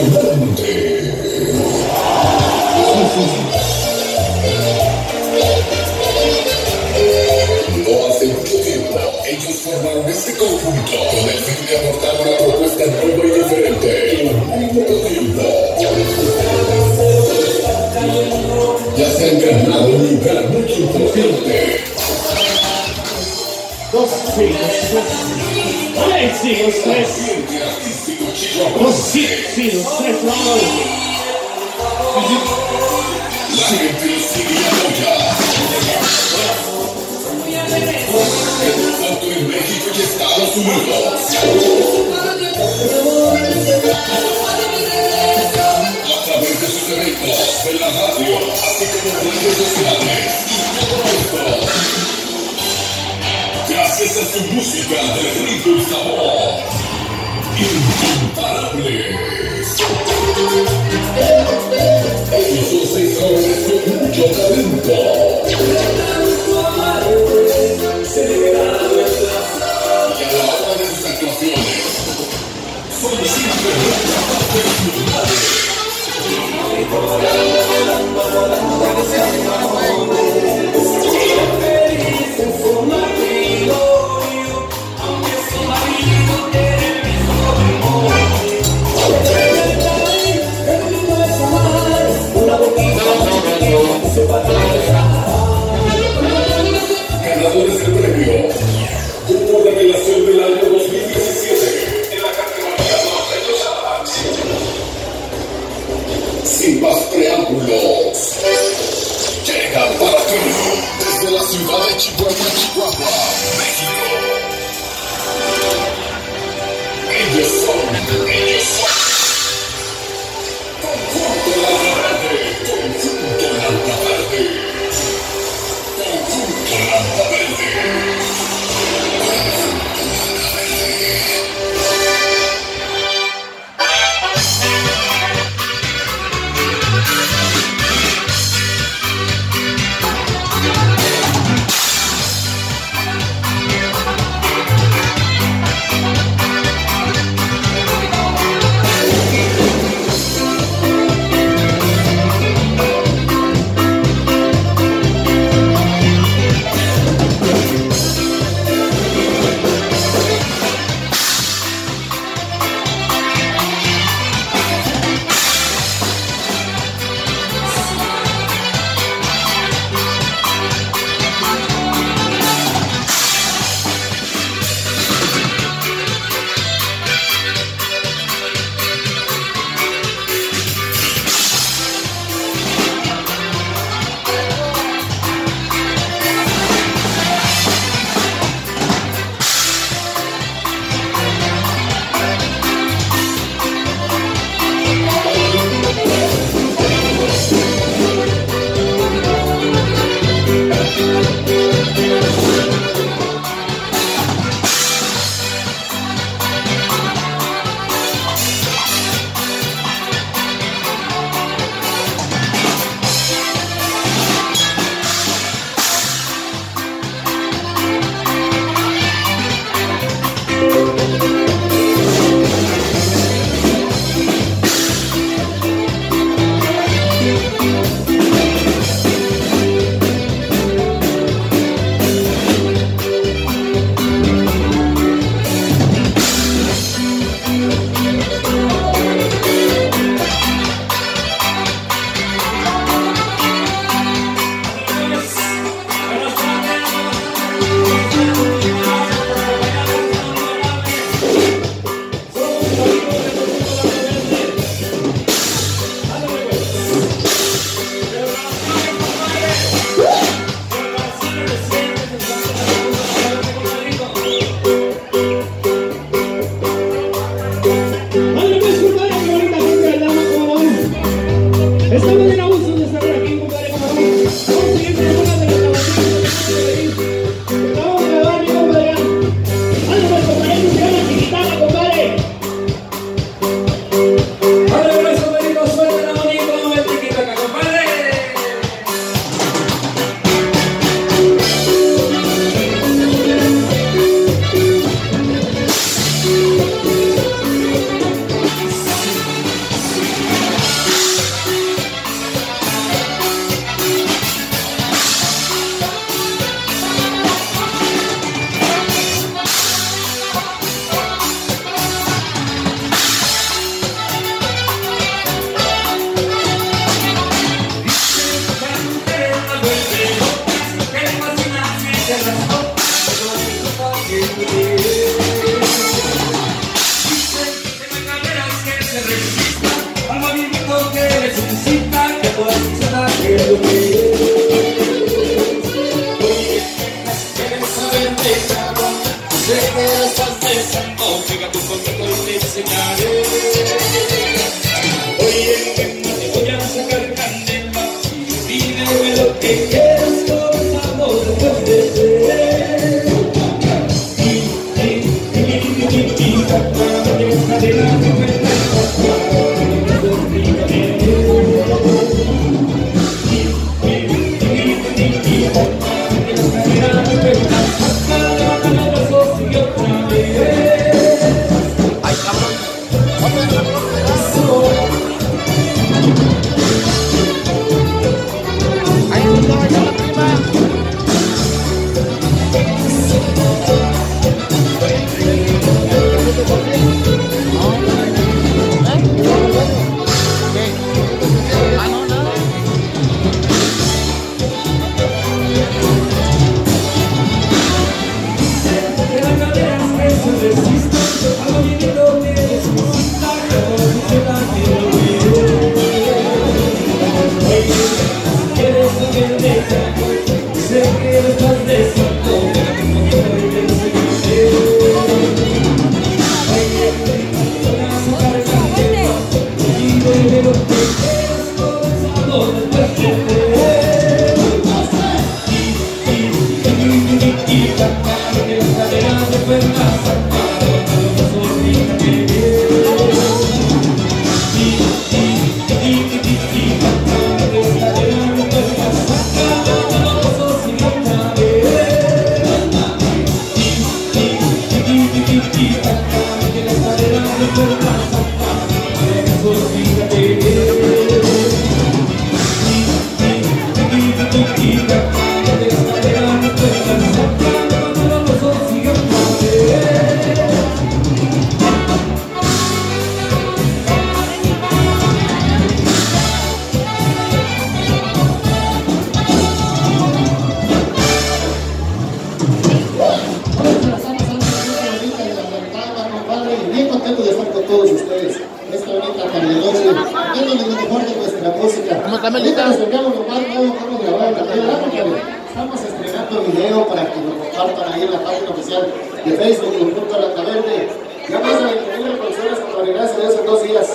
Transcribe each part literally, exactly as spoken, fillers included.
gigante. No hace mucho tiempo, ellos formaron este conjunto con el fin de aportar una propuesta nueva y diferente. En muy poco tiempo, ya se han ganado un lugar muy importante. Dos siglos, tres siglos, tres. Dos siglos, tres, vamos. La gente los sigue y apoya. Tanto en México y Estados Unidos. A través de sus eventos, de la radio, así como en redes sociales. Y todo esto, gracias a su música de ritmo y sabor. Incomparables. Ellos son seis jóvenes con mucho talento. Y a la hora de sus actuaciones, son simplemente apasionados. Ganadores del premio Grupo Revelación del año dos mil diecisiete en la categoría dos años años. Sin más preámbulos, llegan para ti desde la ciudad de Chihuahua, Chihuahua, México. Ellos son, ellos son Conjunto Lanza Verde, Conjunto Lanza Verde. Conjunto Lanza Verde. Estamos estrenando video para que lo compartan ahí en la página oficial de Facebook y junto a la Taverne. Ya más de veinte mil reproducciones, compadre, gracias a Dios en dos días.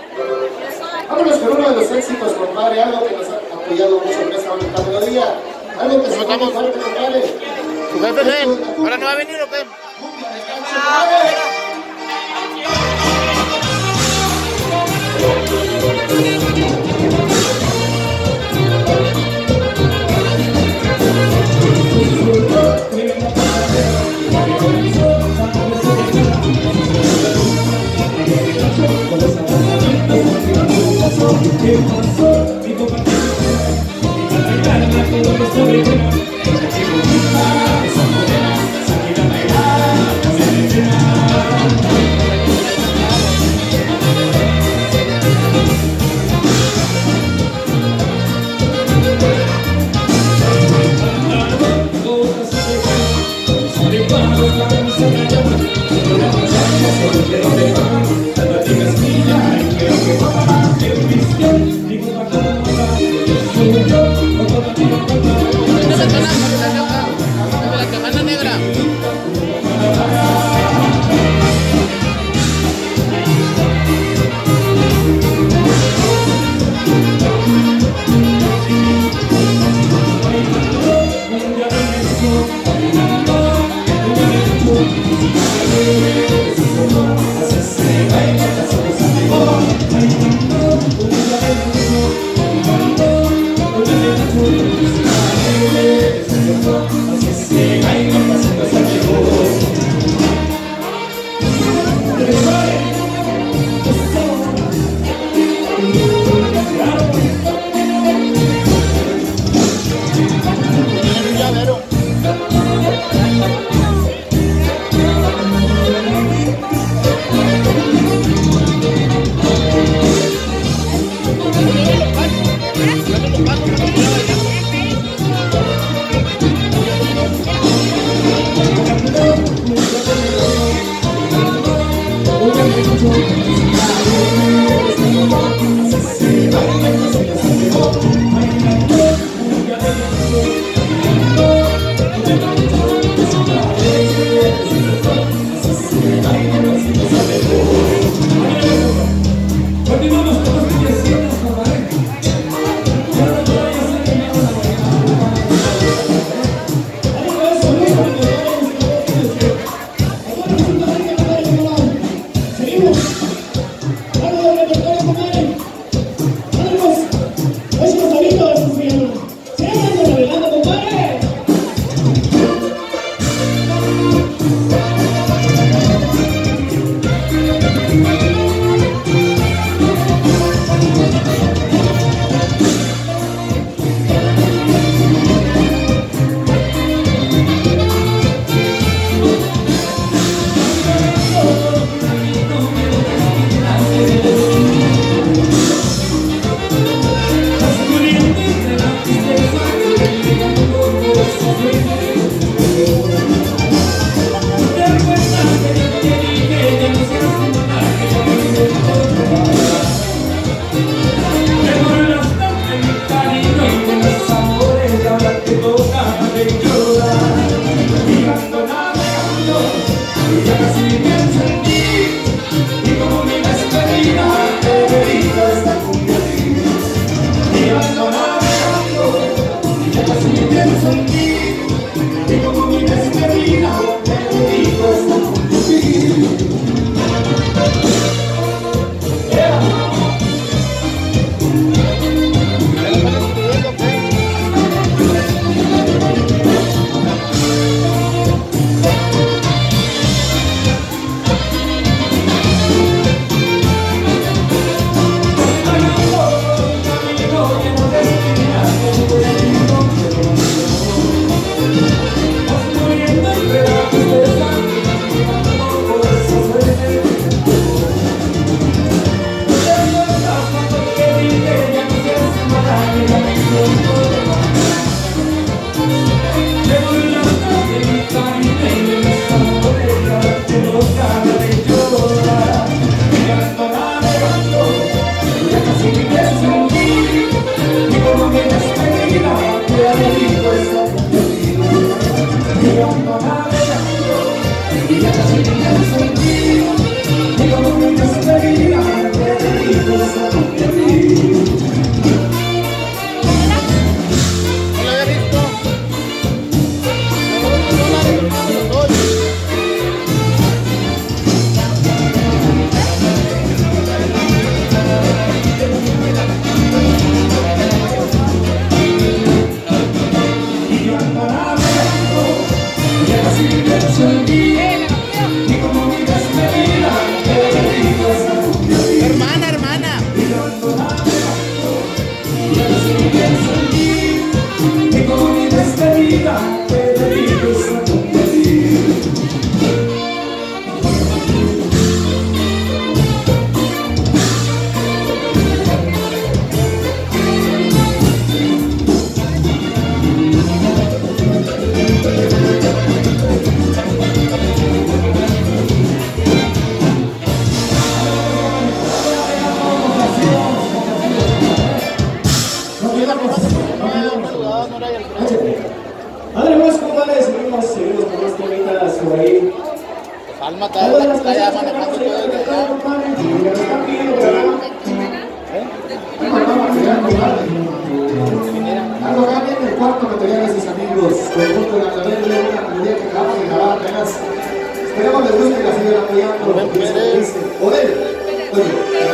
Vámonos con uno de los éxitos, compadre, algo que nos ha apoyado mucho en esta bonita melodía. Algo que se llama fuerte, compadre. ¿Tu jefe ven? ¿Ahora no va a venir o qué? ¿Qué pasó? Mi compadre, mi bailarla todo lo sobre bueno. Que bonita esa morena, salir a bailar, se me llena. Hace se baila, las cosas de hoy. por ahí. Alma está ya manejando todo el día. Algo cambia en el cuarto material de sus amigos. Conjunto de la Clavel, una melodía que acabamos de grabar apenas. Esperemos les guste y la sigan apoyando. Joder, oye.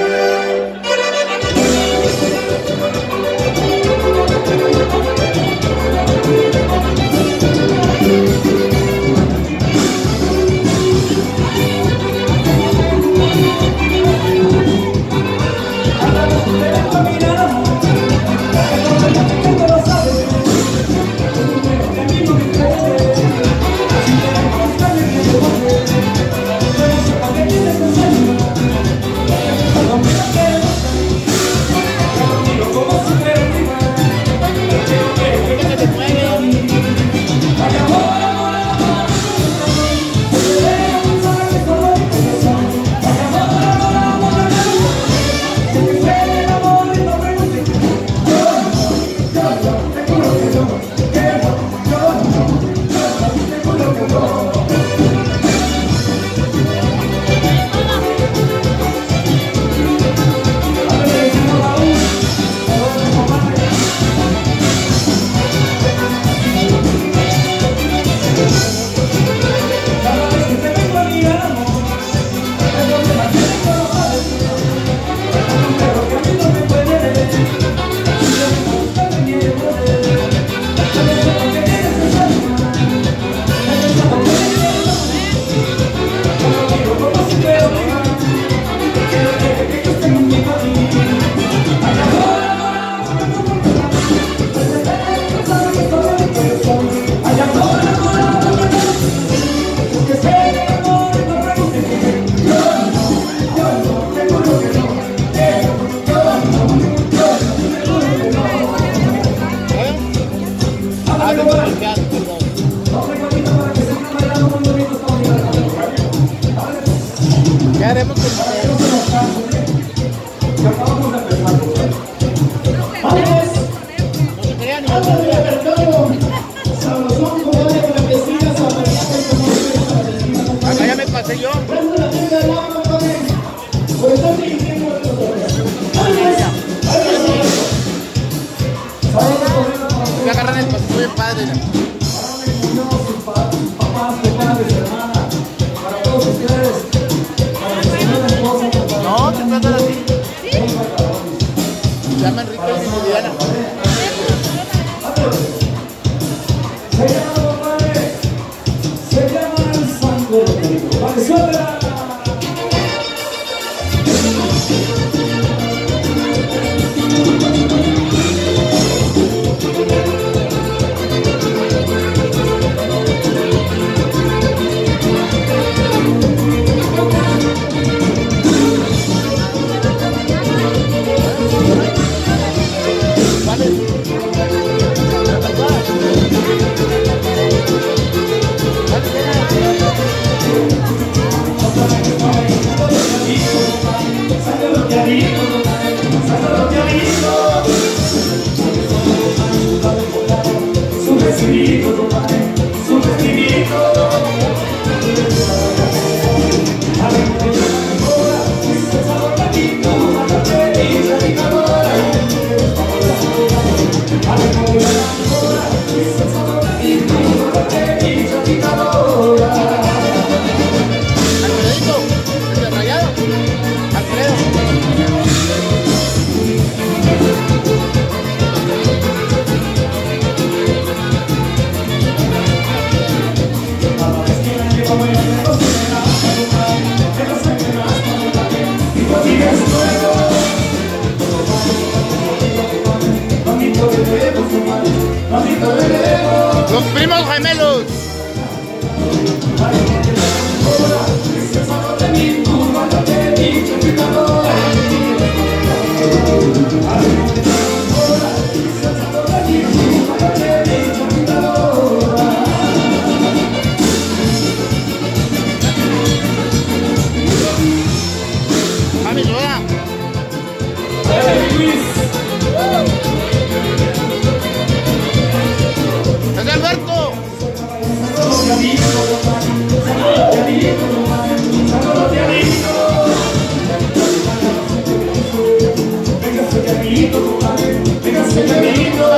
¿Qué haremos con ustedes? Acá ya me pasé yo. Me agarran el paso bien padre. No, te tratan así. Se llama Enrique y Viviana. Se llama el Santo Rodrigo. ¡Para que suelta! Los primos gemelos. Mami, sola. ¡Es Alberto! Saludos de amiguito. Véngase de amiguito, compadre. Véngase de amiguito.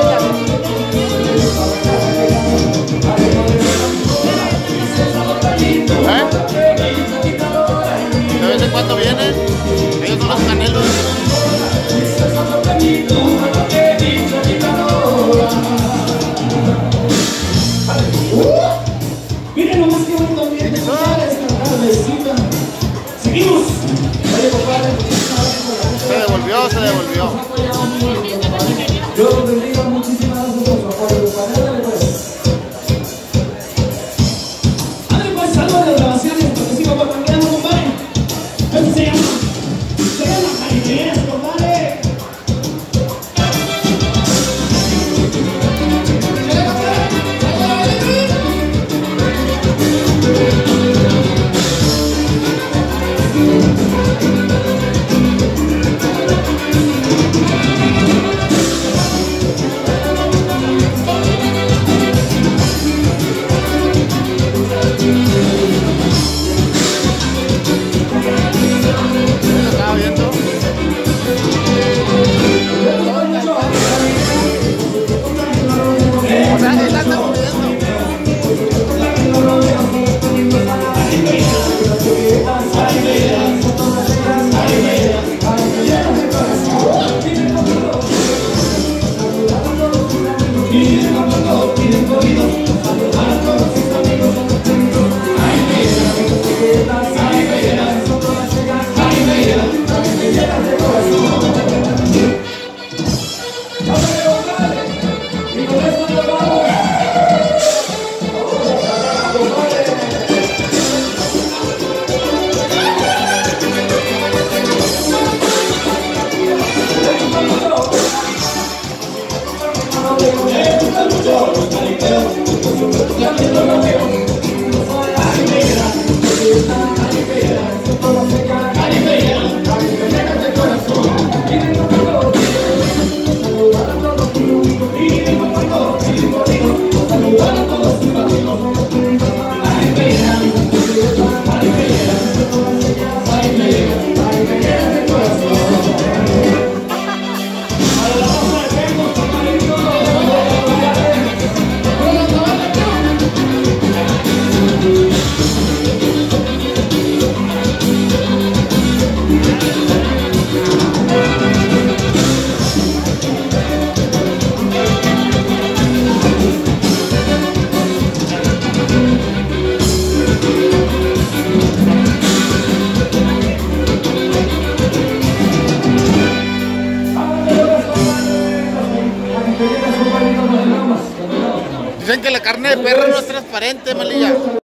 ¿De vez en cuando vienen? Ellos son los Canelos. Miren nomás qué bonito ambiente esta tardecita. Seguimos. Oye, compadre, Se devolvió, se devolvió. Dios los bendiga, muchísimas gracias por su apoyo, compadre. Dale pues. Dale pues, saludos de las grabaciones, porque sigo parrandeando, compadre. Esto se llama, se llama Caribeas, compadre. Estaba viendo. O sea, él anda moviendo. Dicen que la carne de perro no es transparente, Malilla.